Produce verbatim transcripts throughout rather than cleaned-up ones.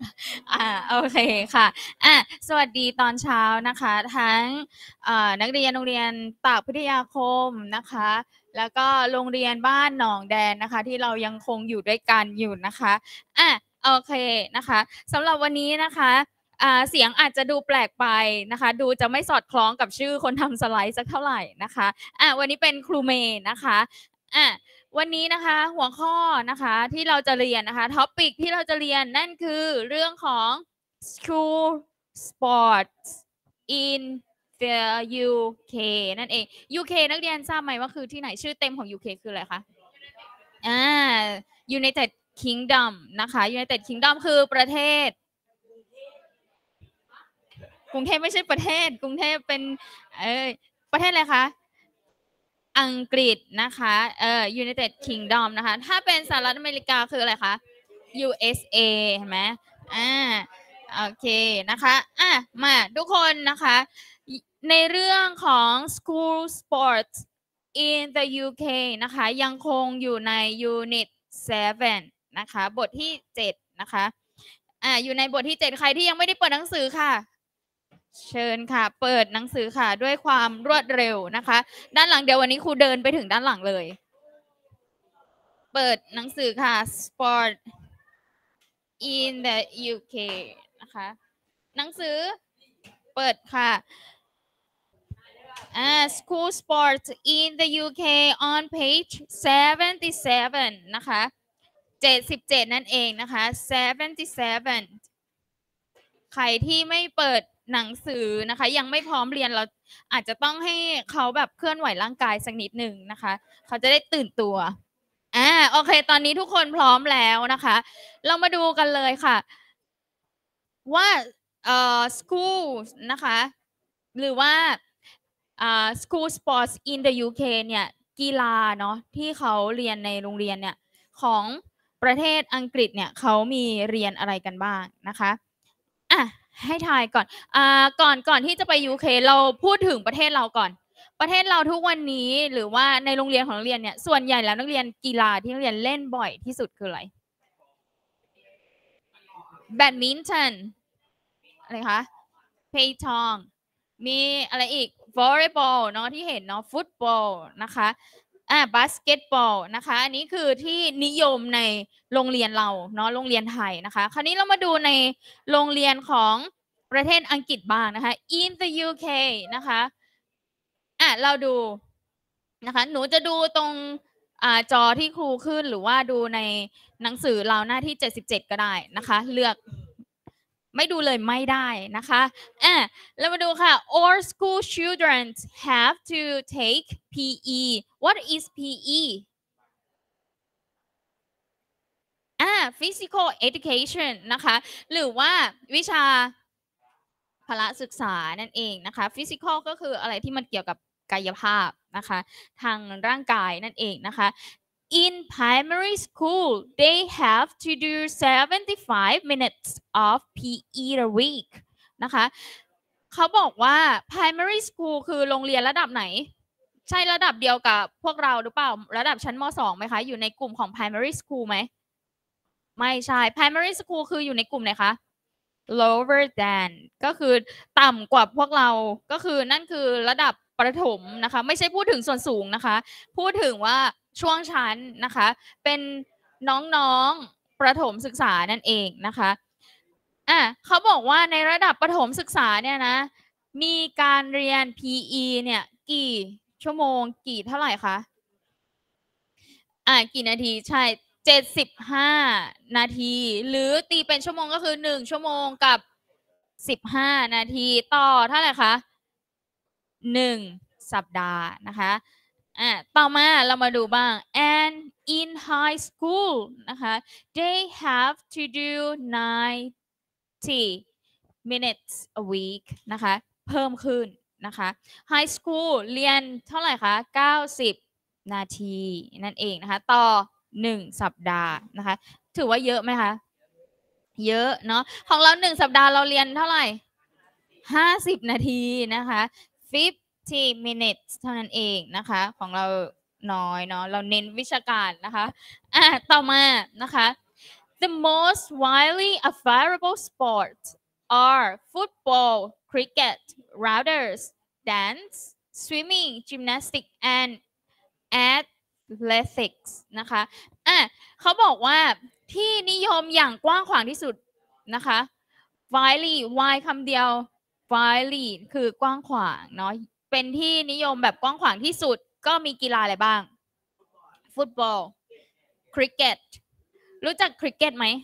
อ่าโอเคค่ะอ่ะสวัสดีตอนเช้านะคะทั้งนักเรียนโรงเรียนตากพิทยาคมนะคะแล้วก็โรงเรียนบ้านหนองแดนนะคะที่เรายังคงอยู่ด้วยกันอยู่นะคะอ่ะโอเคนะคะสำหรับวันนี้นะคะเสียงอาจจะดูแปลกไปนะคะดูจะไม่สอดคล้องกับชื่อคนทำสไลด์สักเท่าไหร่นะคะอ่ะวันนี้เป็นครูเมย์นะคะอ่ะวันนี้นะคะหัวข้อนะคะที่เราจะเรียนนะคะท็อปิกที่เราจะเรียนนั่นคือเรื่องของ school sports in the ยู เค นั่นเอง ยู เค นักเรียนทราบไหมว่าคือที่ไหนชื่อเต็มของ ยู เค คืออะไรคะอ่า United Kingdom นะคะ United Kingdom คือประเทศกรุงเทพไม่ใช่ประเทศกรุงเทพเป็นเออประเทศอะไรคะอังกฤษนะคะเอ่อ United Kingdom นะคะถ้าเป็นสหรัฐอเมริกาคืออะไรคะ ยู เอส เอ เห็นไหมอ่าโอเคนะคะอ่ะมาทุกคนนะคะในเรื่องของ school sports in the ยู เค นะคะยังคงอยู่ใน unit เซเว่นนะคะบทที่เจ็ดนะคะอ่าอยู่ในบทที่เจ็ดใครที่ยังไม่ได้เปิดหนังสือค่ะเชิญค่ะเปิดหนังสือค่ะด้วยความรวดเร็วนะคะด้านหลังเดี๋ยววันนี้ครูเดินไปถึงด้านหลังเลยเปิดหนังสือค่ะ sport in the ยู เค นะคะหนังสือเปิดค่ะ uh, school sports in the ยู เค on page seventy-seven นะคะเจ็ดสิบเจ็ดนั่นเองนะคะ seventy-seven ใครที่ไม่เปิดหนังสือนะคะยังไม่พร้อมเรียนเราอาจจะต้องให้เขาแบบเคลื่อนไหวร่างกายสักนิดหนึ่งนะคะเขาจะได้ตื่นตัวอ่าโอเคตอนนี้ทุกคนพร้อมแล้วนะคะเรามาดูกันเลยค่ะว่าเอ่อ school นะคะหรือว่าอ่า school sports in the ยู เค เนี่ยกีฬาเนาะที่เขาเรียนในโรงเรียนเนี่ยของประเทศอังกฤษเนี่ยเขามีเรียนอะไรกันบ้างนะคะอ่ะให้ทายก่อนอ่าก่อนก่อนที่จะไป ยู เค เราพูดถึงประเทศเราก่อนประเทศเราทุกวันนี้หรือว่าในโรงเรียนของนักเรียนเนี่ยส่วนใหญ่แล้วนักเรียนกีฬาที่นักเรียนเล่นบ่อยที่สุดคืออะไรแบดมินตันอะไรคะเพย์ทองมีอะไรอีกวอลเลย์บอลเนาะที่เห็นเนาะฟุตบอลนะคะอ่าบาสเกตบอลนะคะอันนี้คือที่นิยมในโรงเรียนเราเนาะโรงเรียนไทยนะคะคราวนี้เรามาดูในโรงเรียนของประเทศอังกฤษบ้างนะคะ in the ยู เค นะคะอ่ะเราดูนะคะหนูจะดูตรงอ่าจอที่ครูขึ้นหรือว่าดูในหนังสือเราหน้าที่เจ็ดสิบเจ็ดก็ได้นะคะเลือกไม่ดูเลยไม่ได้นะคะอ่ะเรามาดูค่ะ all school children have to take พี อี what is พี อี อ่า physical education นะคะหรือว่าวิชาพละศึกษานั่นเองนะคะ physical ก็คืออะไรที่มันเกี่ยวกับกายภาพนะคะทางร่างกายนั่นเองนะคะ in primary school they have to do seventy-five minutes of พี อี a week นะคะเขาบอกว่า primary school คือโรงเรียนระดับไหนใช่ระดับเดียวกับพวกเราหรือเปล่าระดับชั้นม สอง ไหมคะอยู่ในกลุ่มของ primary school ไหมไม่ใช่ primary school คืออยู่ในกลุ่มไหนคะ lower than ก็คือต่ำกว่าพวกเราก็คือนั่นคือระดับประถมนะคะไม่ใช่พูดถึงส่วนสูงนะคะพูดถึงว่าช่วงชั้นนะคะเป็นน้องๆประถมศึกษานั่นเองนะคะอ่ะเขาบอกว่าในระดับประถมศึกษาเนี่ยนะมีการเรียน พี อี เนี่ยกี่ชั่วโมงกี่เท่าไหร่คะอ่ะกี่นาทีใช่เจ็ดสิบห้านาทีหรือตีเป็นชั่วโมงก็คือหนึ่งชั่วโมงกับสิบห้านาทีต่อเท่าไหร่คะหนึ่งสัปดาห์นะคะอ่ะต่อมาเรามาดูบ้าง and in high school นะคะ they have to do ninety minutes a week นะคะเพิ่มขึ้นนะคะ high school เรียนเท่าไหร่คะเก้าสิบนาทีนั่นเองนะคะต่อหนึ่งสัปดาห์นะคะถือว่าเยอะไหมคะเยอะเนาะของเราหนึ่งสัปดาห์เราเรียนเท่าไหร่ห้าสิบนาทีนะคะ fifty minutes เท่านั้นเองนะคะของเราน้อยเนาะเราเน้นวิชาการนะคะอ่ะต่อมานะคะ The most widely available sports are football, cricket, routers, dance, swimming, gymnastics, and athletics นะคะอ่ะเขาบอกว่าที่นิยมอย่างกว้างขวางที่สุดนะคะ widely y คำเดียว widely คือกว้างขวางเนาะเป็นที่นิยมแบบกว้างขวางที่สุดก็มีกีฬาอะไรบ้างฟุตบอลคริกเก็ตรู้จักคริกเก็ตไหม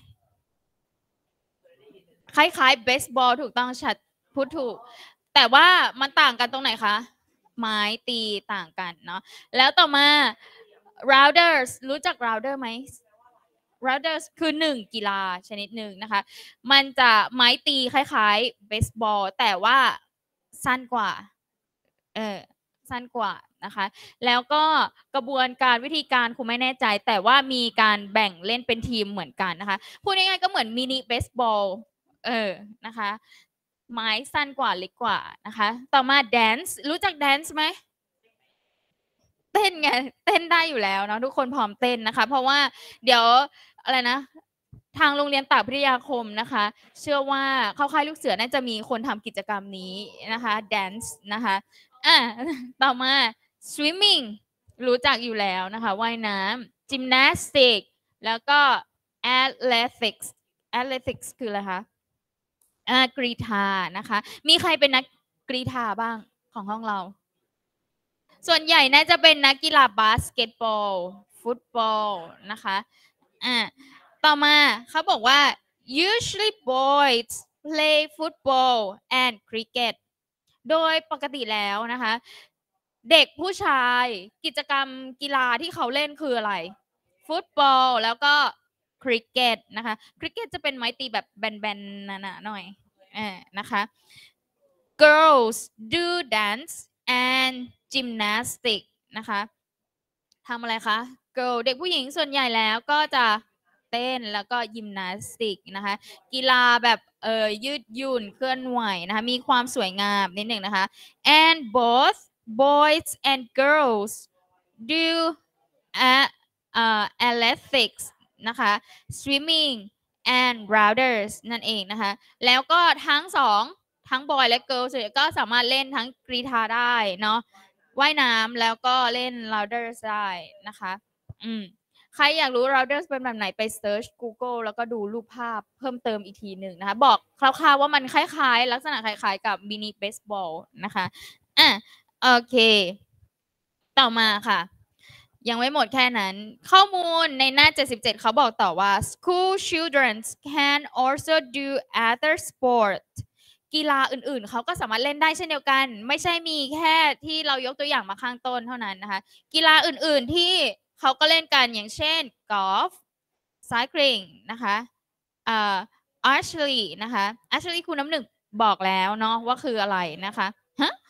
คล้ายๆเบสบอลถูกต้องชัดพูดถูกแต่ว่ามันต่างกันตรงไหนคะไม้ตีต่างกันเนาะแล้วต่อมา rounders รู้จัก rounder ไหม rounders คือหนึ่งกีฬาชนิดหนึ่งนะคะมันจะไม้ตีคล้ายๆเบสบอลแต่ว่าสั้นกว่าเออสั้นกว่านะคะแล้วก็กระบวนการวิธีการคงไม่แน่ใจแต่ว่ามีการแบ่งเล่นเป็นทีมเหมือนกันนะคะพูดง่ายๆก็เหมือนมินิเบสบอลเออนะคะไม้สั้นกว่าเล็กกว่านะคะต่อมาแดนซ์รู้จักแดนซ์ไหมเต้นไงเต้นได้อยู่แล้วเนาะทุกคนพร้อมเต้นนะคะเพราะว่าเดี๋ยวอะไรนะทางโรงเรียนตากพิทยาคมนะคะเชื่อว่าเข้าค่ายลูกเสือน่าจะมีคนทำกิจกรรมนี้นะคะแดนซ์นะคะอ่ะต่อมา swimming รู้จักอยู่แล้วนะคะว่ายน้ำ gymnastic แล้วก็ athletics athletics คืออะไรคะอ่ากรีฑานะคะมีใครเป็นนักกรีฑาบ้างของห้องเราส่วนใหญ่น่าจะเป็นนักกีฬาบาสเกตบอลฟุตบอลนะคะอ่าต่อมาเขาบอกว่า usually boys play football and cricket โดยปกติแล้วนะคะเด็กผู้ชายกิจกรรมกีฬาที่เขาเล่นคืออะไรฟุตบอลแล้วก็คริกเก็ตนะคะคริกเก็ตจะเป็นไม้ตีแบบแบนๆหนาๆหน่อยเออนะคะ girls do dance and gymnastic นะคะทำอะไรคะ girl เด็กผู้หญิงส่วนใหญ่แล้วก็จะเต้นแล้วก็ยิมนาสติกนะคะกีฬาแบบเอ่อยืดหยุ่นเคลื่อนไหวนะคะมีความสวยงามนิดหนึ่งนะคะ and both boys and girls do a- uh, athletics นะคะ swimming and routers นั่นเองนะคะแล้วก็ทั้งสองทั้งบอยและเกิร์ลก็สามารถเล่นทั้งกรีฑาได้เนาะว่ายน้ำแล้วก็เล่น routers ได้นะคะอืมใครอยากรู้ routers เป็นแบบไหนไป search Google แล้วก็ดูรูปภาพเพิ่มเติมอีกทีหนึ่งนะคะบอกคร่าวๆว่ามันคล้ายๆ ลักษณะคล้ายๆกับมินิเบสบอลนะคะอ่ะโอเคต่อมาค่ะยังไม่หมดแค่นั้นข้อมูลในหน้าเจ็ดสิบเจ็ดเขาบอกต่อว่า school children can also do other sport กีฬาอื่นๆเขาก็สามารถเล่นได้เช่นเดียวกันไม่ใช่มีแค่ที่เรายกตัวอย่างมาข้างต้นเท่านั้นนะคะกีฬาอื่นๆที่เขาก็เล่นกันอย่างเช่นกอล์ฟ cycling นะคะเอ่อ archery นะคะ archery คุณน้ำหนึ่งบอกแล้วเนาะว่าคืออะไรนะคะฮะ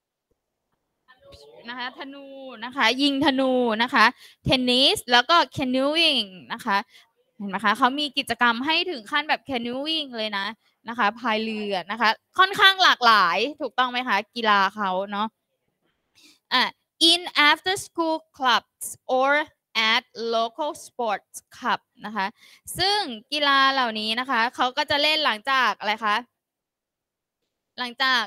นะคะธนูนะคะยิงธนูนะคะเทนนิสแล้วก็ canoeing นะคะเห็นไหมคะเขามีกิจกรรมให้ถึงขั้นแบบ canoeing เลยนะนะคะพายเรือนะคะค่อนข้างหลากหลายถูกต้องไหมคะกีฬาเขาเนาะอ่ะ in after school clubs or at local sports club นะคะซึ่งกีฬาเหล่านี้นะคะเขาก็จะเล่นหลังจากอะไรคะหลังจาก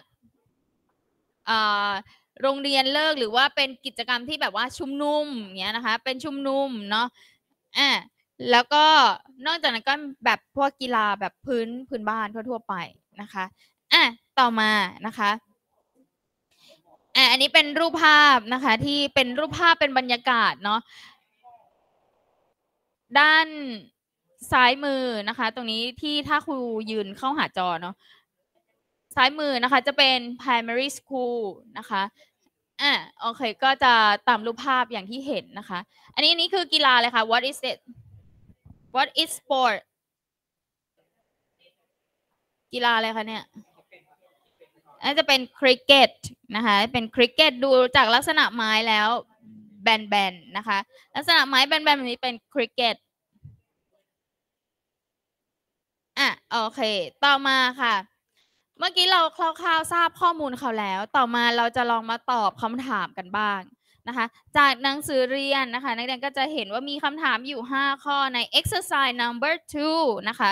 โรงเรียนเลิกหรือว่าเป็นกิจกรรมที่แบบว่าชุมนุมอย่างเงี้ยนะคะเป็นชุมนุมเนาะอ่ะแล้วก็นอกจากนั้นก็แบบพวกกีฬาแบบพื้นพื้นบ้านทั่วๆไปนะคะอ่ะต่อมานะคะอ่ะอันนี้เป็นรูปภาพนะคะที่เป็นรูปภาพเป็นบรรยากาศเนาะด้านซ้ายมือนะคะตรงนี้ที่ถ้าครูยืนเข้าหาจอเนาะซ้ายมือนะคะจะเป็น primary school นะคะอ่ะโอเคก็จะตามรูปภาพอย่างที่เห็นนะคะอันนี้นี่คือกีฬาเลยค่ะ what is it what is sport กีฬาอะไรคะเนี่ยน่าจะเป็นคริกเก็ตนะคะเป็นคริกเก็ตดูจากลักษณะไม้แล้วแบนๆนะคะลักษณะไม้แบนๆแบบนี้เป็นคริกเก็ตอ่ะโอเคต่อมาค่ะเมื่อกี้เราคร่าวๆทราบข้อมูลเขาแล้วต่อมาเราจะลองมาตอบคำถามกันบ้างนะคะจากหนังสือเรียนนะคะนักเรียนก็จะเห็นว่ามีคำถามอยู่ห้าข้อใน exercise number two นะคะ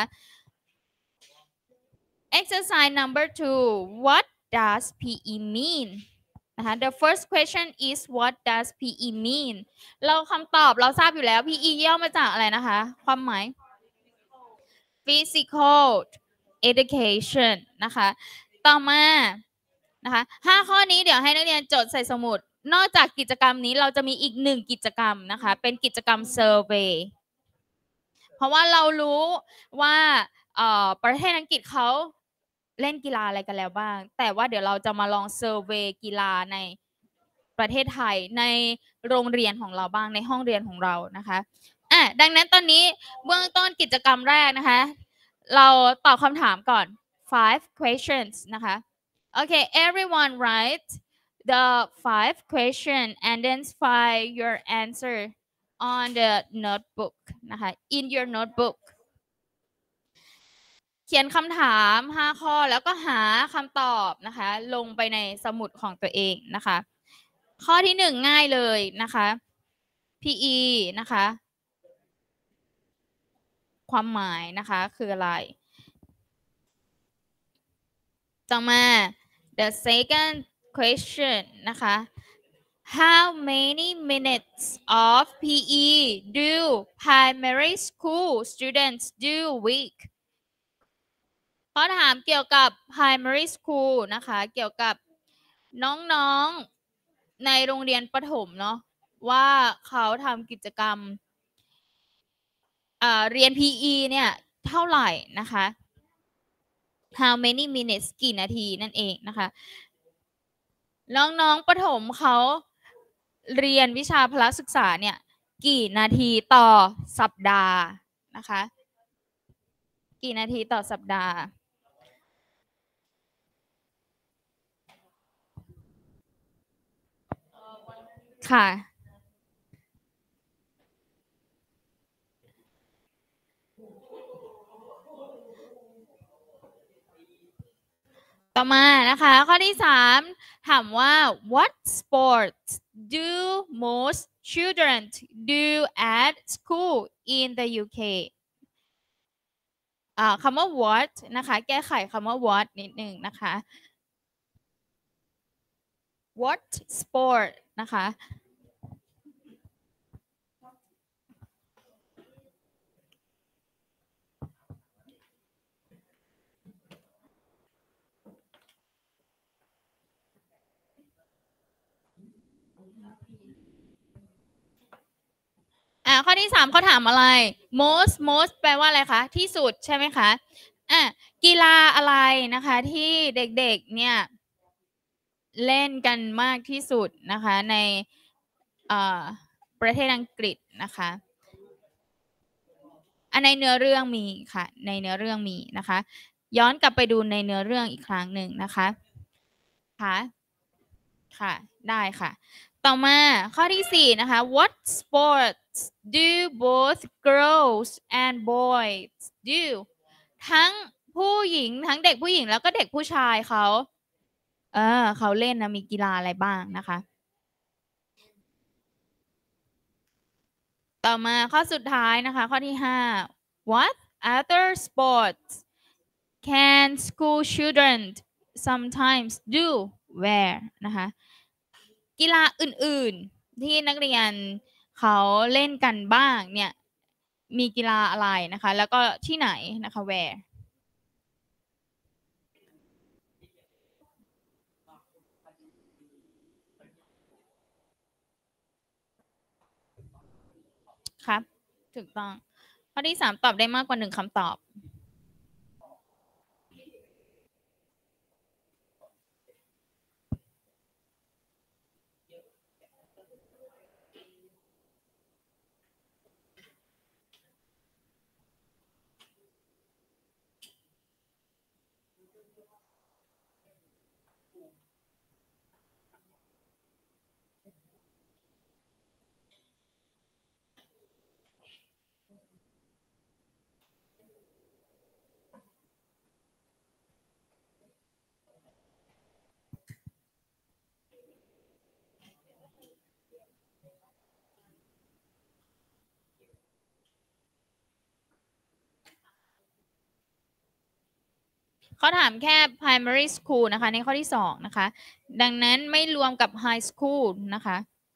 exercise number two what does พี อี mean นะคะ the first question is what does พี อี mean เราคำตอบเราทราบอยู่แล้ว พี อี ย่อมาจากอะไรนะคะความหมาย physical education นะคะต่อมานะคะห้าข้อนี้เดี๋ยวให้นักเรียนจดใส่สมุดนอกจากกิจกรรมนี้เราจะมีอีกหนึ่งกิจกรรมนะคะเป็นกิจกรรม survey เพราะว่าเรารู้ว่าประเทศอังกฤษเขาเล่นกีฬาอะไรกันแล้วบ้างแต่ว่าเดี๋ยวเราจะมาลองเซอร์เวย์กีฬาในประเทศไทยในโรงเรียนของเราบ้างในห้องเรียนของเรานะคะอ่ะดังนั้นตอนนี้เบื้องต้นกิจกรรมแรกนะคะเราตอบคำถามก่อน five questions นะคะ okay everyone write the five question and then find your answer on the notebook นะคะ in your notebook เขียนคำถามห้าข้อแล้วก็หาคำตอบนะคะลงไปในสมุดของตัวเองนะคะข้อที่หนึ่งง่ายเลยนะคะ พี อี นะคะความหมายนะคะคืออะไรต่อมา the second question นะคะ how many minutes of พี อี do primary school students do week ข้อถามเกี่ยวกับ primary school นะคะเกี่ยวกับน้องๆในโรงเรียนประถมเนาะว่าเขาทำกิจกรรมเรียน พี อี เนี่ยเท่าไหร่นะคะ how many minutes กี่นาทีนั่นเองนะคะน้องๆประถมเขาเรียนวิชาพละศึกษาเนี่ยกี่นาทีต่อสัปดาห์นะคะกี่นาทีต่อสัปดาห์ค่ะต่อมานะคะข้อที่สามถามว่า what sports do most children do at school in the ยู เค อ่าคำว่า what นะคะแก้ไขคำว่า what นิดหนึ่งนะคะ what sport นะคะอ่าข้อที่สามเขาถามอะไร most most แปลว่าอะไรคะที่สุดใช่ไหมคะอ่ะกีฬาอะไรนะคะที่เด็กๆเนี่ยเล่นกันมากที่สุดนะคะในประเทศอังกฤษนะคะอันในเนื้อเรื่องมีค่ะในเนื้อเรื่องมีนะคะย้อนกลับไปดูในเนื้อเรื่องอีกครั้งหนึ่งนะคะค่ะค่ะได้ค่ะต่อมาข้อที่สี่นะคะ what sports do both girls and boys do ทั้งผู้หญิงทั้งเด็กผู้หญิงแล้วก็เด็กผู้ชายเขาเออเขาเล่นนะมีกีฬาอะไรบ้างนะคะต่อมาข้อสุดท้ายนะคะข้อที่ห้า what other sports can school children sometimes do where นะคะกีฬาอื่นๆที่นักเรียนเขาเล่นกันบ้างเนี่ยมีกีฬาอะไรนะคะแล้วก็ที่ไหนนะคะ where ครับถูกต้องข้อที่สามตอบได้มากกว่าหนึ่งคำตอบเขาถามแค่ primary school นะคะในข้อที่สองนะคะดังนั้นไม่รวมกับ high school นะคะ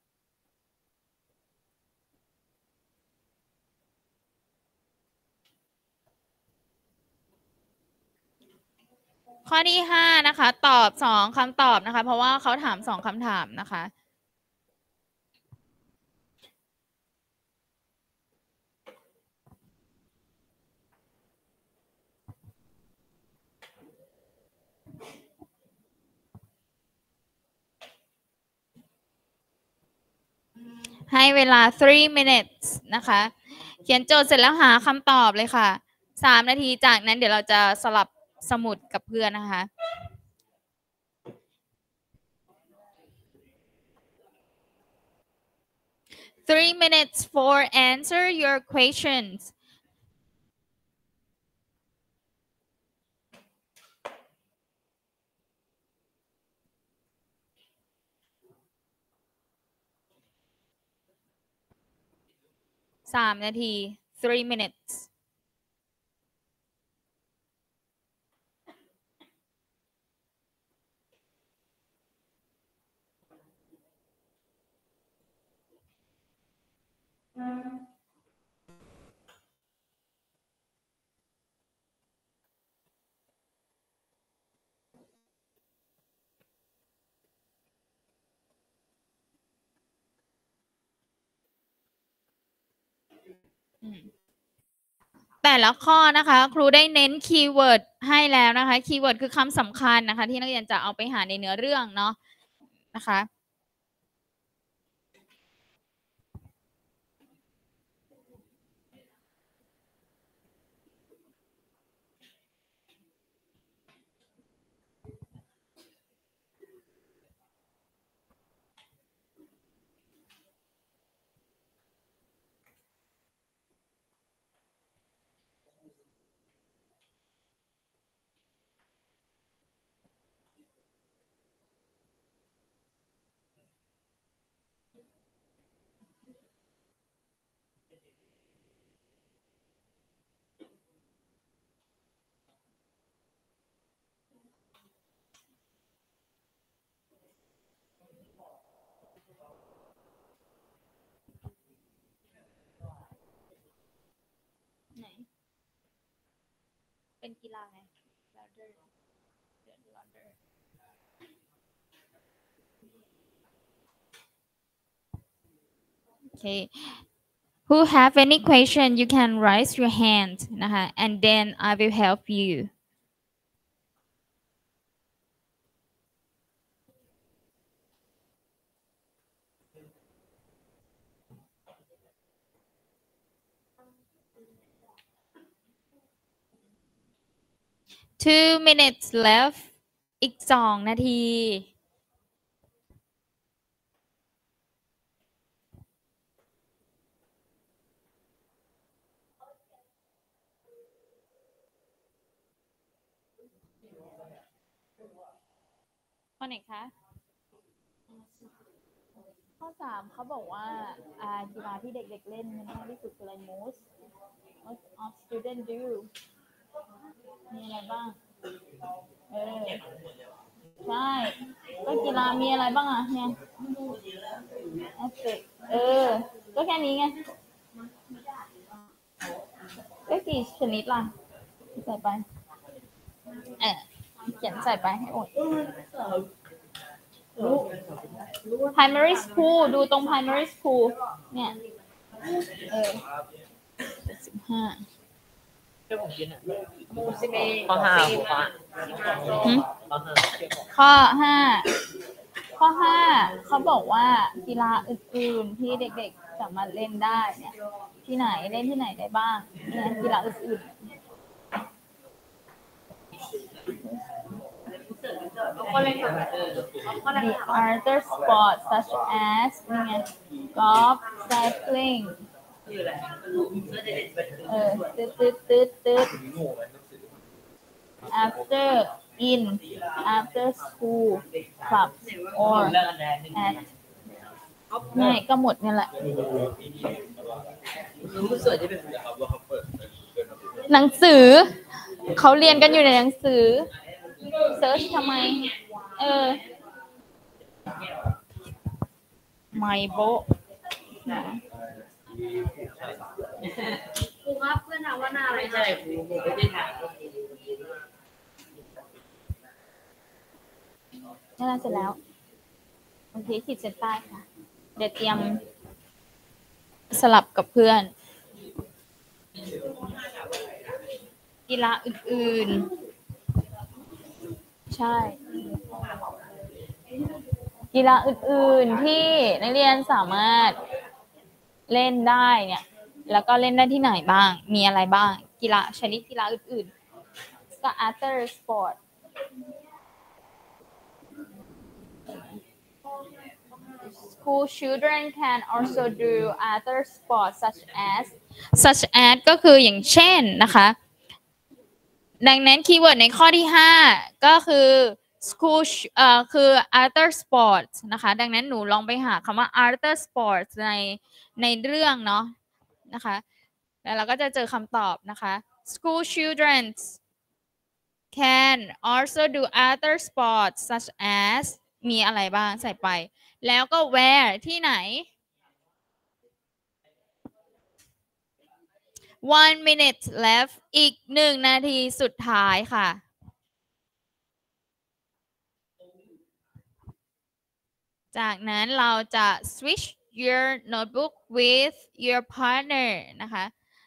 ข้อที่ห้านะคะตอบสองคำตอบนะคะเพราะว่าเขาถามสองคำถามนะคะ ให้เวลา three minutes นะคะเขียนโจทย์เสร็จแล้วหาคำตอบเลยค่ะสามนาทีจากนั้นเดี๋ยวเราจะสลับสมุดกับเพื่อนนะคะ three minutes for answer your questions สามนาที three minutes แต่ละข้อนะคะครูได้เน้นคีย์เวิร์ดให้แล้วนะคะคีย์เวิร์ดคือคำสำคัญนะคะที่นักเรียนจะเอาไปหาในเนื้อเรื่องเนาะนะคะไหนเป็นกีฬาไง ladder ladder okay who have any question you can raise your hand นะคะ and then I will help you two minutes left อีกสองนาทีข้อไหนคะข้อสามเขาบอกว่าอ่ากีฬาที่เด็กๆเล่นมันง่ายที่สุดคืออะไร most most of student do มีอะไรบ้างเออใช่ก็กีฬามีอะไรบ้างอ่ะเนี่ยแอสเซทเออก็แค่นี้ไงก็กี่ชนิดล่ะใส่ไปเออเขียนใส่ไปให้หมด primary school ดูตรง primary school เนี่ยเออสิบห้าข้อห้าข้อห้าข้อห้าเขาบอกว่ากีฬาอื่นๆที่เด็กๆสามารถเล่นได้เนี่ยที่ไหนเล่นที่ไหนได้บ้างเนี่ยกีฬาอื่นๆ The other sports such as นี่ไง golf cycling เออตืดตืดตืดตืด after in after school clubs or at ง่ายก็หมดนี่แหละหนังสือเขาเรียนกันอยู่ในหนังสือเซิร์ชทำไมเออไมโบครูครับเพื่อนถามว่าหน้าอะไรใช่ครูไม่ได้ถามน่าเสร็จแล้วโอเคขีดเส้นใต้ค่ะเดี๋ยวเตรียมสลับกับเพื่อนกีฬาอื่นๆใช่กีฬาอื่นๆที่นักเรียนสามารถเล่นได้เนี่ยแล้วก็เล่นได้ที่ไหนบ้างมีอะไรบ้างกีฬาชนิดกีฬาอื่นๆก็ other sport school children can also do other sports such as such as ก็คืออย่างเช่นนะคะดังนั้นคีย์เวิร์ดในข้อที่ห้าก็คือ school เอ่อคือ other sports นะคะดังนั้นหนูลองไปหาคำว่า other sports ในในเรื่องเนาะนะคะแล้วเราก็จะเจอคำตอบนะคะ school children can also do other sports such as มีอะไรบ้างใส่ไปแล้วก็ where ที่ไหน one minute left อีกหนึ่งนาทีสุดท้ายค่ะจากนั้นเราจะ switch your notebook with your partner นะคะ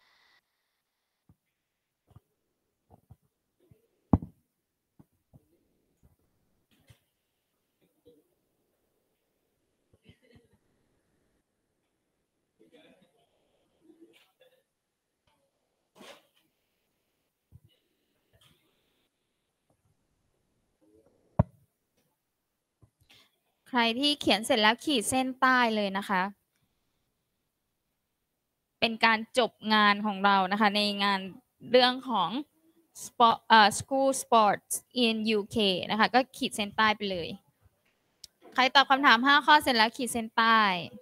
ใครที่เขียนเสร็จแล้วขีดเส้นใต้เลยนะคะเป็นการจบงานของเรานะคะในงานเรื่องของ sport เอ่อ school sports in ยู เค นะคะก็ขีดเส้นใต้ไปเลยใครตอบคำถามห้าข้อเสร็จแล้วขีดเส้นใต้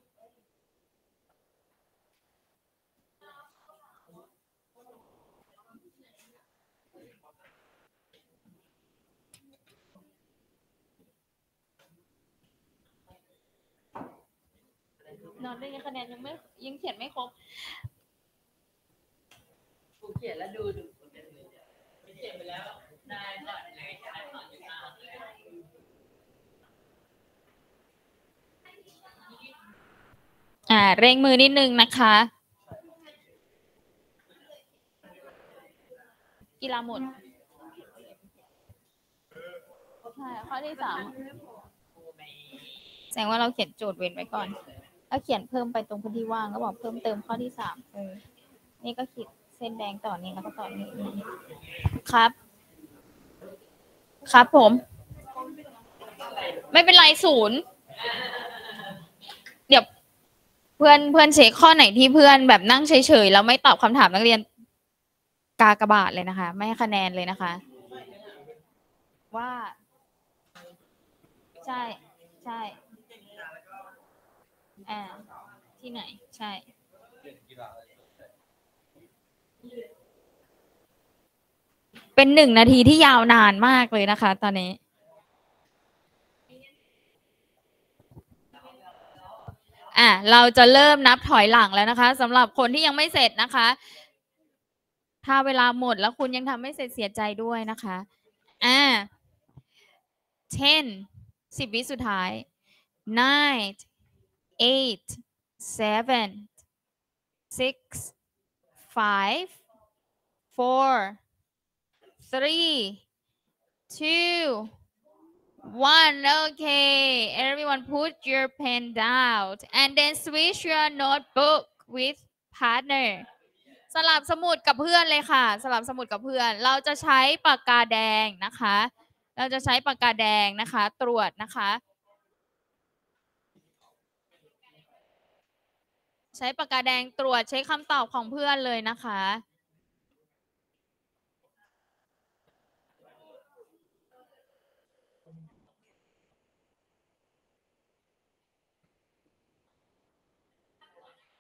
นอนได้ยังคะแนนยังไม่ยังเขียนไม่ครบกูเขียนแล้วดูดูเขียนไปแล้วได้ก่อนอ่าเร่งมือนิดนึงนะคะกีฬาหมดใช่ข้อที่สามแสดงว่าเราเขียนโจทย์เว้นไว้ก่อนแล้วเขียนเพิ่มไปตรงพื้นที่ว่างก็บอกเพิ่มเติมข้อที่สามเออนี่ก็ขีดเส้นแดงต่อนี้แล้วก็ต่อนี้ครับ ครับผม ไม่เป็นไรศูนย์เดี๋ยวเพื่อนเพื่อนเช็คข้อไหนที่เพื่อนแบบนั่งเฉยๆแล้วไม่ตอบคำถามนักเรียนกากบาทเลยนะคะ ไม่ให้คะแนนเลยนะคะ ว่า ใช่ใช่อ่าที่ไหน ใช่ เป็นหนึ่งนาทีที่ยาวนานมากเลยนะคะ ตอนนี้ อ่ะเราจะเริ่มนับถอยหลังแล้วนะคะสำหรับคนที่ยังไม่เสร็จนะคะ ถ้าเวลาหมดแล้วคุณยังทำไม่เสร็จเสียใจด้วยนะคะอ่า ten สิบวิสุดท้าย nine eight seven six five four three two one okay everyone put your pen down and then switch your notebook with partner สลับสมุดกับเพื่อนเลยค่ะสลับสมุดกับเพื่อนเราจะใช้ปากกาแดงนะคะเราจะใช้ปากกาแดงนะคะตรวจนะคะใช้ปากกาแดงตรวจเช็คคำตอบของเพื่อนเลยนะคะ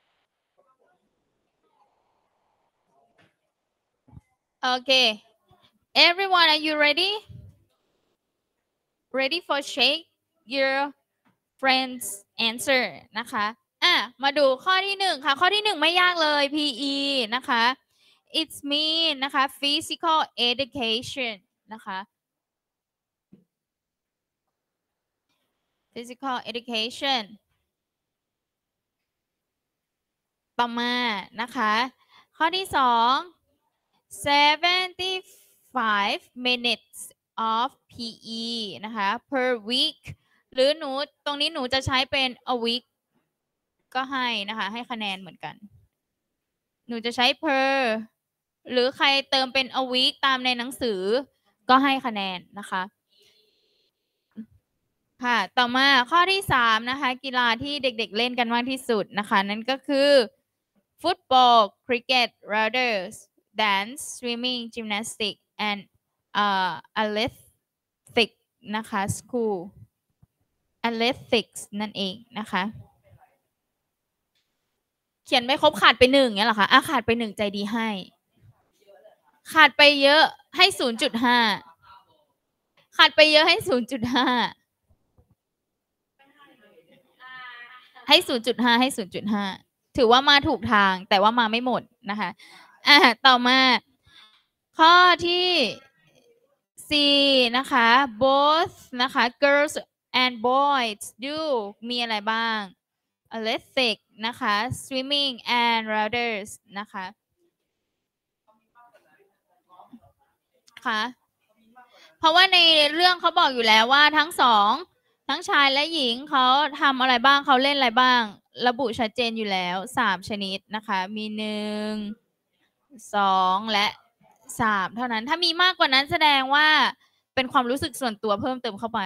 โอเค everyone are you ready ready for check your friends answer นะคะอ่ะมาดูข้อที่หนึ่งค่ะข้อที่หนึ่งไม่ยากเลย พี อี นะคะ it's mean นะคะ physical education นะคะ physical education ต่อมานะคะข้อที่สอง seventy-five minutes of พี อี นะคะ per week หรือหนูตรงนี้หนูจะใช้เป็น a week ก็ให้นะคะให้คะแนนเหมือนกันหนูจะใช้ per หรือใครเติมเป็น a week ตามในหนังสือก็ให้คะแนนนะคะค่ะต่อมาข้อที่สามนะคะกีฬาที่เด็กๆเล่นกันมากที่สุดนะคะนั่นก็คือฟุตบอล cricket rollers dance swimming gymnastics and uh, athletics นะคะ school athletics นั่นเองนะคะเขียนไม่ครบขาดไปหนึ่งเนี่ยหรอคะอ่ะขาดไปหนึ่งใจดีให้ขาดไปเยอะให้ศูนย์จุดห้าขาดไปเยอะให้ศูนย์จุดห้าให้ศูนย์จุดห้าให้ศูนย์จุดห้าถือว่ามาถูกทางแต่ว่ามาไม่หมดนะคะอ่ะต่อมาข้อที่สี่นะคะ both นะคะ girls and boys do มีอะไรบ้าง athletics นะคะ swimming and rollers นะคะค่ะเพราะว่าในเรื่องเขาบอกอยู่แล้วว่าทั้งสองทั้งชายและหญิงเขาทำอะไรบ้างเขาเล่นอะไรบ้างระบุชัดเจนอยู่แล้วสามชนิดนะคะมีหนึ่งสองและสามเท่านั้นถ้ามีมากกว่านั้นแสดงว่าเป็นความรู้สึกส่วนตัวเพิ่มเติมเข้าไป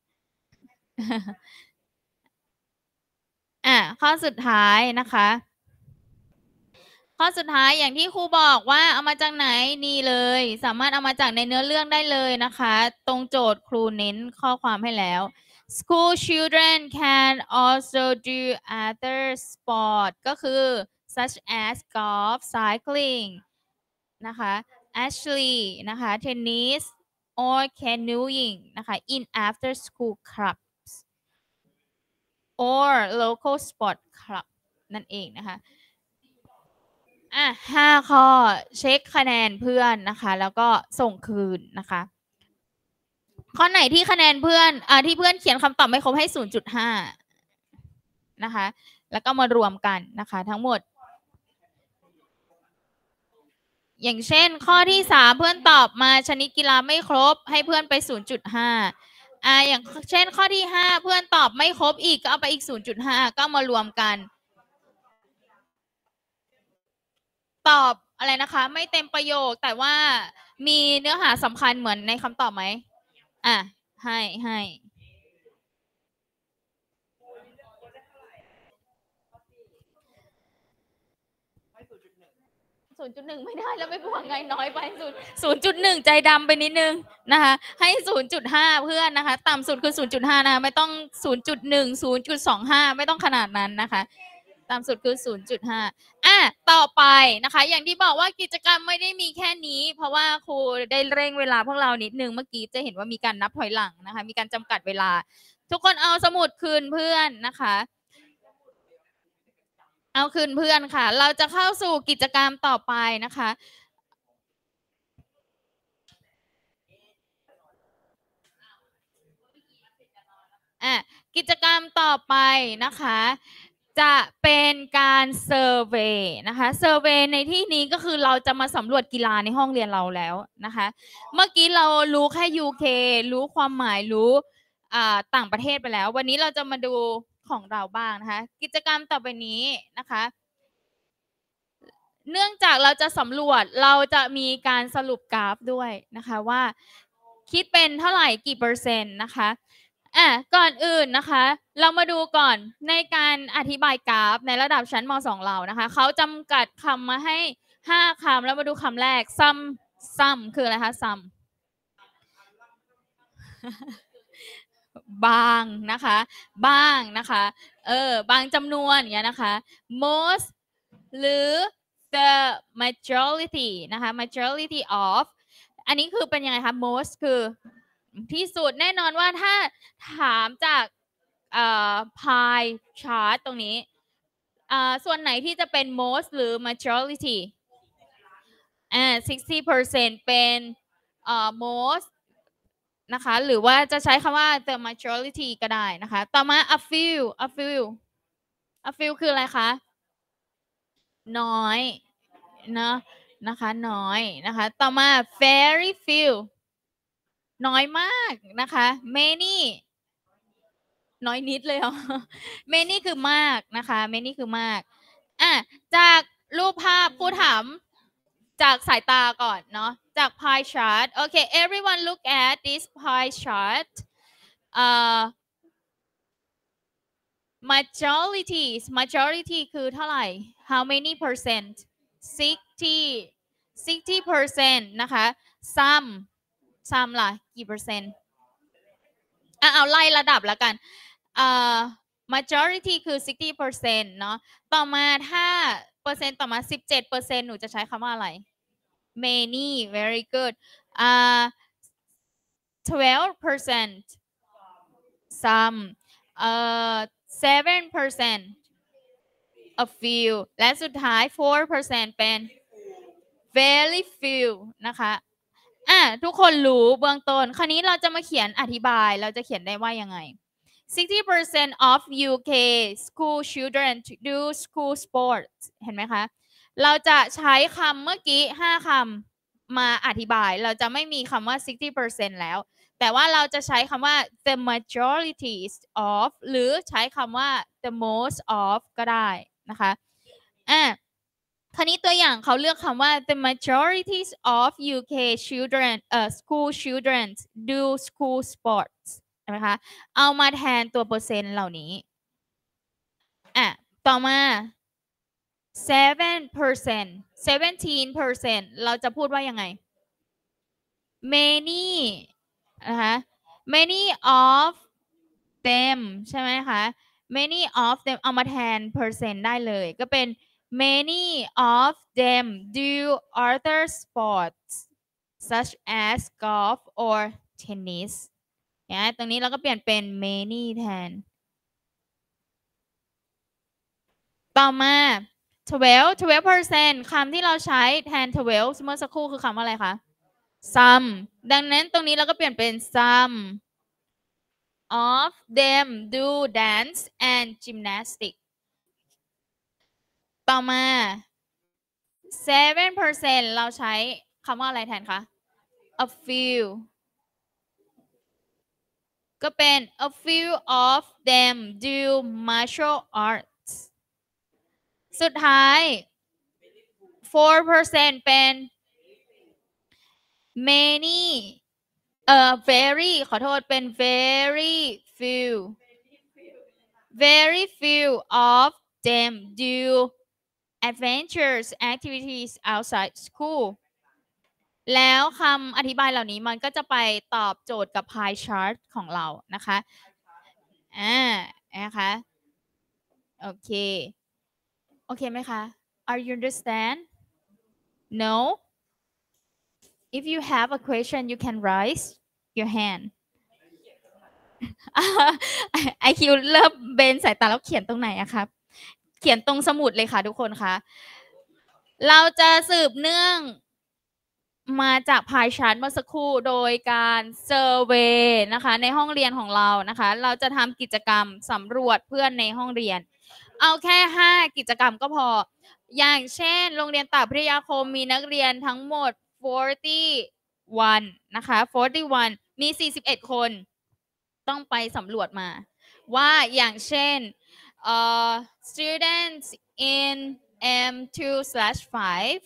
อ่ะข้อสุดท้ายนะคะข้อสุดท้ายอย่างที่ครูบอกว่าเอามาจากไหนนี่เลยสามารถเอามาจากในเนื้อเรื่องได้เลยนะคะตรงโจทย์ครูเน้นข้อความให้แล้ว School children can also do other sport ก็คือ such as golf cycling นะคะ archery นะคะ tennis or canoeing นะคะ in after school clubs or local sport club นั่นเองนะคะอ่ะห้าข้อเช็คคะแนนเพื่อนนะคะแล้วก็ส่งคืนนะคะข้อไหนที่คะแนนเพื่อนอ่าที่เพื่อนเขียนคำตอบไม่ครบให้ ศูนย์จุดห้า นะคะแล้วก็มารวมกันนะคะทั้งหมดอย่างเช่นข้อที่สามเพื่อนตอบมาชนิดกีฬาไม่ครบให้เพื่อนไป ศูนย์จุดห้า อ่าอย่างเช่นข้อที่ห้าเพื่อนตอบไม่ครบอีกก็เอาไปอีก ศูนย์จุดห้า ก็มารวมกันตอบอะไรนะคะไม่เต็มประโยคแต่ว่ามีเนื้อหาสำคัญเหมือนในคำตอบไหมอ่ะให้ให้ศูนย์จุดหนึ่งไม่ได้แล้วไม่บอกไงน้อยไปศูนย์จุดหนึ่งใจดำไปนิดนึงนะคะให้ ศูนย์จุดห้า เพื่อนนะคะต่ำสุดคือ ศูนย์จุดห้า นะคะไม่ต้อง ศูนย์จุดหนึ่ง ศูนย์จุดสองห้า ไม่ต้องขนาดนั้นนะคะต่ำสุดคือ ศูนย์จุดห้า อ่ะต่อไปนะคะอย่างที่บอกว่ากิจกรรมไม่ได้มีแค่นี้เพราะว่าครูได้เร่งเวลาพวกเรานิดนึงเมื่อกี้จะเห็นว่ามีการนับถอยหลังนะคะมีการจำกัดเวลาทุกคนเอาสมุดคืนเพื่อนนะคะเอาคืนเพื่อนค่ะเราจะเข้าสู่กิจกรรมต่อไปนะคะอ่ะกิจกรรมต่อไปนะคะจะเป็นการเซอร์เวย์นะคะเซอร์เวย์ในที่นี้ก็คือเราจะมาสำรวจกีฬาในห้องเรียนเราแล้วนะคะเมื่อกี้เรารู้แค่ ยู เค รู้ความหมายรู้ต่างประเทศไปแล้ววันนี้เราจะมาดูของเราบ้างนะคะกิจกรรมต่อไปนี้นะคะเนื่องจากเราจะสำรวจเราจะมีการสรุปกราฟด้วยนะคะว่าคิดเป็นเท่าไหร่กี่เปอร์เซ็นต์นะคะอ่ะก่อนอื่นนะคะเรามาดูก่อนในการอธิบายกราฟในระดับชั้นม สอง เรานะคะเขาจำกัดคำมาให้ห้าคำแล้วมาดูคำแรก sum sum คืออะไรคะ sum บางนะคะบ้างนะคะเออบางจำนวนอย่างเงี้ยนะคะ most หรือ the majority นะคะ majority of อันนี้คือเป็นยังไงคะ most คือที่สุดแน่นอนว่าถ้าถามจากเอ่อ pie chart ตรงนี้อ่าส่วนไหนที่จะเป็น most หรือ majority อ่า sixty percent เป็นเอ่อ most นะคะหรือว่าจะใช้คำว่า the majority ก็ได้นะคะต่อมา a few a few a few คืออะไรคะน้อยเนาะนะคะน้อยนะคะต่อมา very few น้อยมากนะคะ many น้อยนิดเลยเหรอ many คือมากนะคะ many คือมากอ่ะจากรูปภาพครูถามจากสายตาก่อนเนาะจาก pie chart โอเค everyone look at this pie chart เอ่อ majority majority คือเท่าไหร่ how many percent sixty sixty percent นะคะ some some ล่ะกี่เปอร์เซ็นต์อ่ะเอาไล่ระดับแล้วกันเอ่อ majority คือ sixty percent เนาะต่อมาถ้าเปอร์เซ็นต์ต่อมาสิบเจ็ดเปอร์เซ็นต์หนูจะใช้คำว่าอะไร many very good อ่า twelve percent some เอ่อ seven percent a few และสุดท้าย four percent เป็น very few นะคะอ่ะทุกคนรู้เบื้องต้นคราวนี้เราจะมาเขียนอธิบายเราจะเขียนได้ว่ายังไง sixty percent of ยู เค school children do school sports เห็นไหมคะเราจะใช้คำเมื่อกี้ห้าคำมาอธิบายเราจะไม่มีคำว่า sixty percent แล้วแต่ว่าเราจะใช้คำว่า the majority of หรือใช้คำว่า the most of ก็ได้นะคะอ่ะคราวนี้ตัวอย่างเขาเลือกคำว่า the majority of ยู เค children เอ่อ school children do school sports ใช่ไหมคะเอามาแทนตัวเปอร์เซ็นต์เหล่านี้อ่ะต่อมา seven percent seventeen percent เราจะพูดว่ายังไง many นะคะ many of them ใช่ไหมคะ many of them เอามาแทน percent ได้เลยก็เป็น many of them do other sports such as golf or tennis นะตรงนี้เราก็เปลี่ยนเป็น many แทนต่อมาtwelve twelve percent คำที่เราใช้แทนtwelveเมื่อสักครู่คือคำว่าอะไรคะ some ดังนั้นตรงนี้เราก็เปลี่ยนเป็น some of them do dance and gymnastics ต่อมา seven percent เราใช้คำว่าอะไรแทนคะ a few ก็เป็น a few of them do martial arts สุดท้าย four percent เป็น many เอ่อ very ขอโทษเป็น very few very few of them do adventures activities outside school แล้วคำอธิบายเหล่านี้มันก็จะไปตอบโจทย์กับ pie chart ของเรานะคะอ่านะคะโอเคโอเคไหมคะ Are you understand No If you have a question you can raise your hand ไอคิวเริ่มเบนสายตาแล้วเขียนตรงไหนอะครับเขียนตรงสมุดเลยค่ะทุกคนคะเราจะสืบเนื่องมาจากพายชาร์ตเมื่อสักครู่โดยการเซอร์เวย์นะคะในห้องเรียนของเรานะคะเราจะทำกิจกรรมสำรวจเพื่อนในห้องเรียนเอาแค่ห้ากิจกรรมก็พออย่างเช่นโรงเรียนตากพิทยาคมมีนักเรียนทั้งหมดforty-oneนะคะforty-oneมีสี่สิบเอ็ดคนต้องไปสำรวจมาว่าอย่างเช่นเอ่อ students in เอ็ม two slash five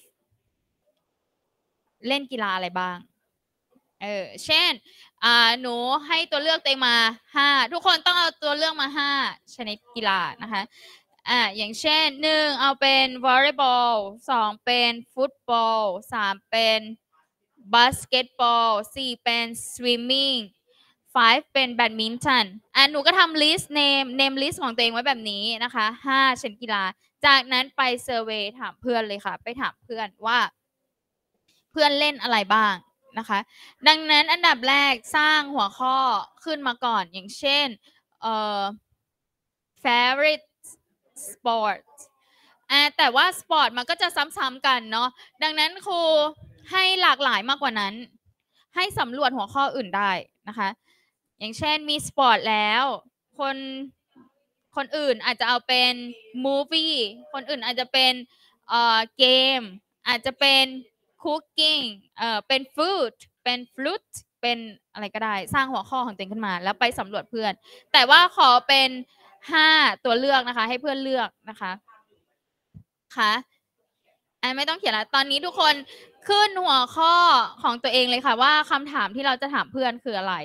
เล่นกีฬาอะไรบ้างเออเช่นอ่าหนูให้ตัวเลือกตัวเองมาห้าทุกคนต้องเอาตัวเลือกมาห้าชนิดกีฬานะคะอ่าอย่างเช่นหนึ่งเอาเป็นวอลเลย์บอลสองเป็นฟุตบอลสามเป็นบาสเกตบอลสี่เป็นสวิมมิ่งfiveเป็นแบดมินตันอ่ะหนูก็ทำลิสต์เนมเนมลิสต์ของตัวเองไว้แบบนี้นะคะห้าชนิดกีฬาจากนั้นไปเซอร์เวย์ถามเพื่อนเลยค่ะไปถามเพื่อนว่าเพื่อนเล่นอะไรบ้างนะคะ ดังนั้นอันดับแรกสร้างหัวข้อขึ้นมาก่อนอย่างเช่นเอ่อ favorite sport อ่าแต่ว่าสปอร์ตมันก็จะซ้ำๆกันเนาะดังนั้นครูให้หลากหลายมากกว่านั้น ให้สำรวจหัวข้ออื่นได้นะคะอย่างเช่นมีสปอร์ตแล้วคนคนอื่นอาจจะเอาเป็น movie คนอื่นอาจจะเป็นเอ่อเกมอาจจะเป็น cooking เอ่อเป็น food เป็น fruit เป็นอะไรก็ได้สร้างหัวข้อของตัวเองขึ้นมาแล้วไปสำรวจเพื่อนแต่ว่าขอเป็นห้าตัวเลือกนะคะให้เพื่อนเลือกนะคะค่ะอันไม่ต้องเขียนละตอนนี้ทุกคนขึ้นหัวข้อของตัวเองเลยค่ะว่าคำถามที่เราจะถามเพื่อนคืออะไร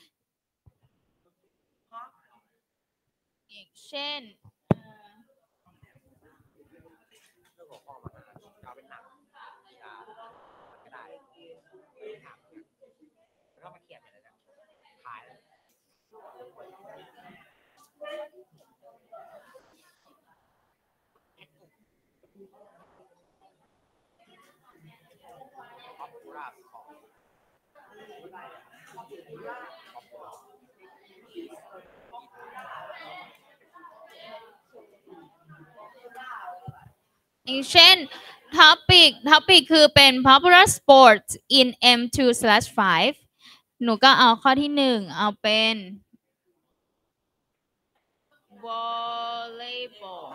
อย่างเช่นอย่างเช่น topic topic คือเป็น popular sports in เอ็ม ทู สแลช ไฟว์ หนูก็เอาข้อที่หนึ่งเอาเป็น volleyball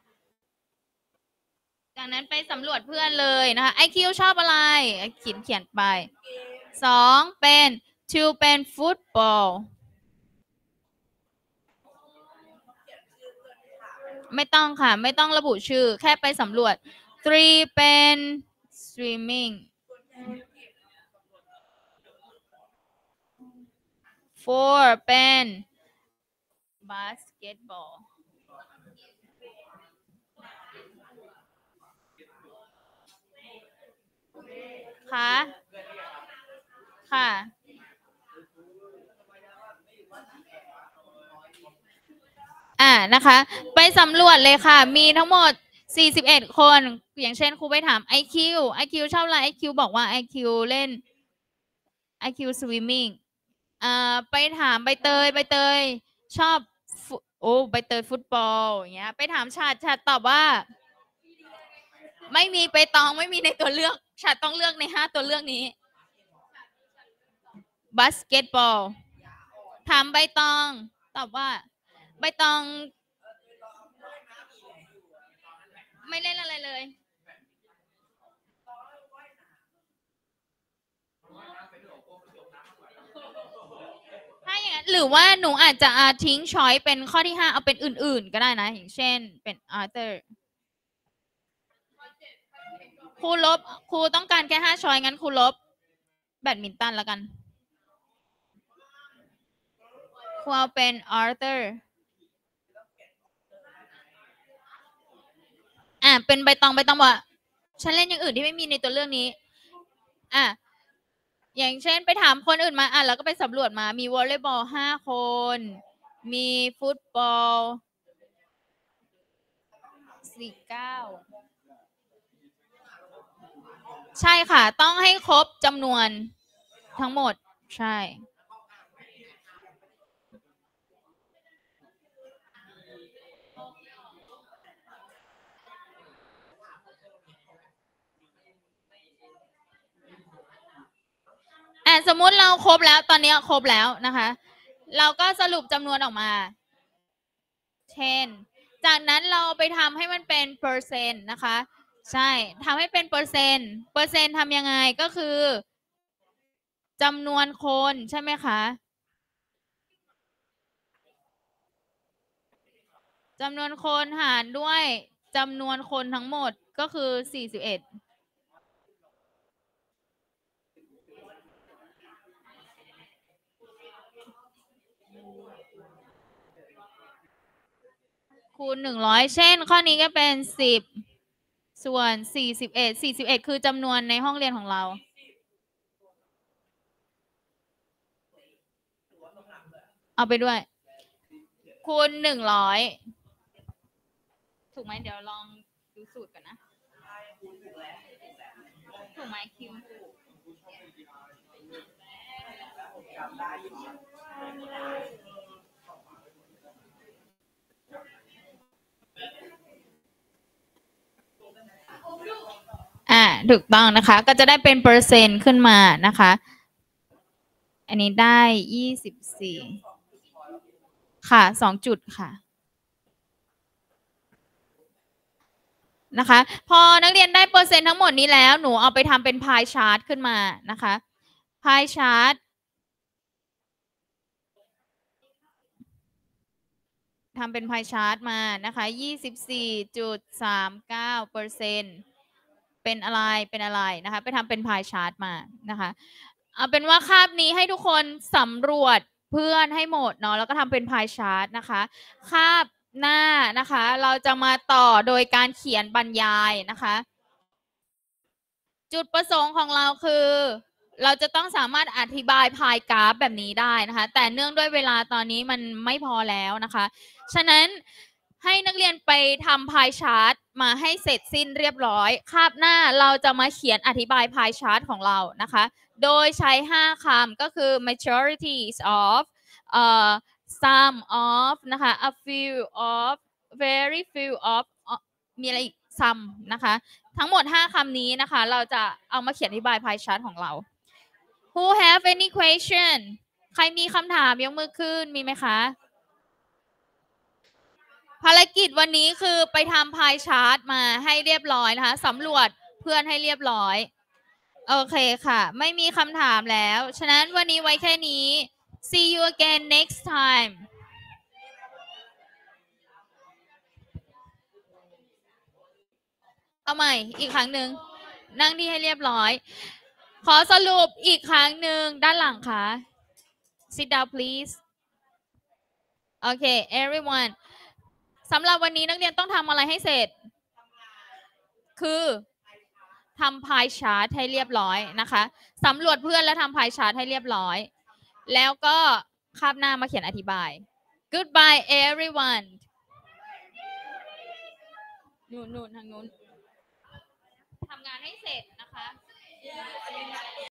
จากนั้นไปสำรวจเพื่อนเลยนะคะ ไอ คิว ชอบอะไรเขียนเขียนไปสองเป็น two เป็น football ไม่ต้องค่ะไม่ต้องระบุชื่อแค่ไปสำรวจ three เป็น swimming four เป็น basketball ค่ะค่ะอ่านะคะไปสำรวจเลยค่ะมีทั้งหมดสี่สิบเอ็ดคนอย่างเช่นครูไปถาม ไอ คิว ไอ คิว ชอบอะไร ไอ คิว บอกว่า ไอ คิว เล่น ไอ คิว swimming อ่าไปถามใบเตยใบเตยชอบโอ้ใบเตยฟุตบอลอย่างเงี้ยไปถามชาติชาติตอบว่าไม่มีไปตองไม่มีในตัวเลือกชาติต้องเลือกในห้าตัวเลือกนี้บาสเกตบอลถามใบตองตอบว่าใบตองไม่เล่นอะไรเลยถ้าอย่างนั้นหรือว่าหนูอาจจะทิ้งช้อยเป็นข้อที่ห้าเอาเป็นอื่นๆก็ได้นะอย่างเช่นเป็นอาร์เธอร์ครูลบครูต้องการแค่ห้าช้อยงั้นครูลบแบดมินตันแล้วกันครูเอาเป็นอาร์เธอร์อ่ะเป็นใบตองใบตองว่าฉันเล่นอย่างอื่นที่ไม่มีในตัวเรื่องนี้อ่ะอย่างเช่นไปถามคนอื่นมาอ่ะแล้วก็ไปสำรวจมามีวอลเลย์บอลห้าคนมีฟุตบอลสี่เก้าใช่ค่ะต้องให้ครบจำนวนทั้งหมดใช่อ่ะสมมุติเราครบแล้วตอนนี้ครบแล้วนะคะเราก็สรุปจำนวนออกมาเช่นจากนั้นเราไปทำให้มันเป็นเปอร์เซ็นต์นะคะใช่ทำให้เป็นเปอร์เซ็นต์เปอร์เซ็นต์ทำยังไงก็คือจำนวนคนใช่ไหมคะจำนวนคนหารด้วยจำนวนคนทั้งหมดก็คือสี่สิบเอ็ดคูณหนึ่งร้อยเช่นข้อนี้ก็เป็นสิบส่วนสี่สิบเอ็ดสี่สิบเอ็ดคือจำนวนในห้องเรียนของเราเอาไปด้วยคูณหนึ่งร้อยถูกไหมเดี๋ยวลองดูสูตรกันนะถูกไหมคิวอ่าถูกต้องนะคะ ก็จะได้เป็นเปอร์เซ็นต์ขึ้นมานะคะ อันนี้ได้ยี่สิบสี่ค่ะสองจุดค่ะนะคะพอนักเรียนได้เปอร์เซ็นต์ทั้งหมดนี้แล้วหนูเอาไปทำเป็นพายชาร์ตขึ้นมานะคะพายชาร์ตทำเป็นพายชาร์ตมานะคะ ยี่สิบสี่จุดสามเก้าเปอร์เซ็นต์ เป็นอะไรเป็นอะไรนะคะไปทำเป็นพายชาร์ตมานะคะเอาเป็นว่าคาบนี้ให้ทุกคนสำรวจเพื่อนให้หมดเนาะแล้วก็ทำเป็นพายชาร์ตนะคะคาบหน้านะคะเราจะมาต่อโดยการเขียนบรรยายนะคะจุดประสงค์ของเราคือเราจะต้องสามารถอธิบายพายกราฟแบบนี้ได้นะคะแต่เนื่องด้วยเวลาตอนนี้มันไม่พอแล้วนะคะฉะนั้นให้นักเรียนไปทำพายชาร์ตมาให้เสร็จสิ้นเรียบร้อยคาบหน้าเราจะมาเขียนอธิบายพายชาร์ตของเรานะคะโดยใช้ห้าคำก็คือ majorities of เอ่อ some of นะคะ a few of very few of มีอะไรอีก some นะคะทั้งหมดห้าคำนี้นะคะเราจะเอามาเขียนอธิบายพายชาร์ตของเรา Who have any question ใครมีคำถามยกมือขึ้นมีไหมคะภารกิจวันนี้คือไปทำพายชาร์ตมาให้เรียบร้อยนะคะสำรวจเพื่อนให้เรียบร้อยโอเคค่ะไม่มีคำถามแล้วฉะนั้นวันนี้ไว้แค่นี้ see you again next time เอาใหม่อีกครั้งหนึ่งนั่งที่ให้เรียบร้อยขอสรุปอีกครั้งหนึ่งด้านหลังค่ะ sit down please โอเค everyone สำหรับวันนี้นักเรียนต้องทำอะไรให้เสร็จคือทำพายชาร์ตให้เรียบร้อยนะคะสำรวจเพื่อนและทำพายชาร์ตให้เรียบร้อยแล้วก็คาบหน้ามาเขียนอธิบาย goodbye everyone นู่นนู่นทางนู้นทำงานให้เสร็จนะคะ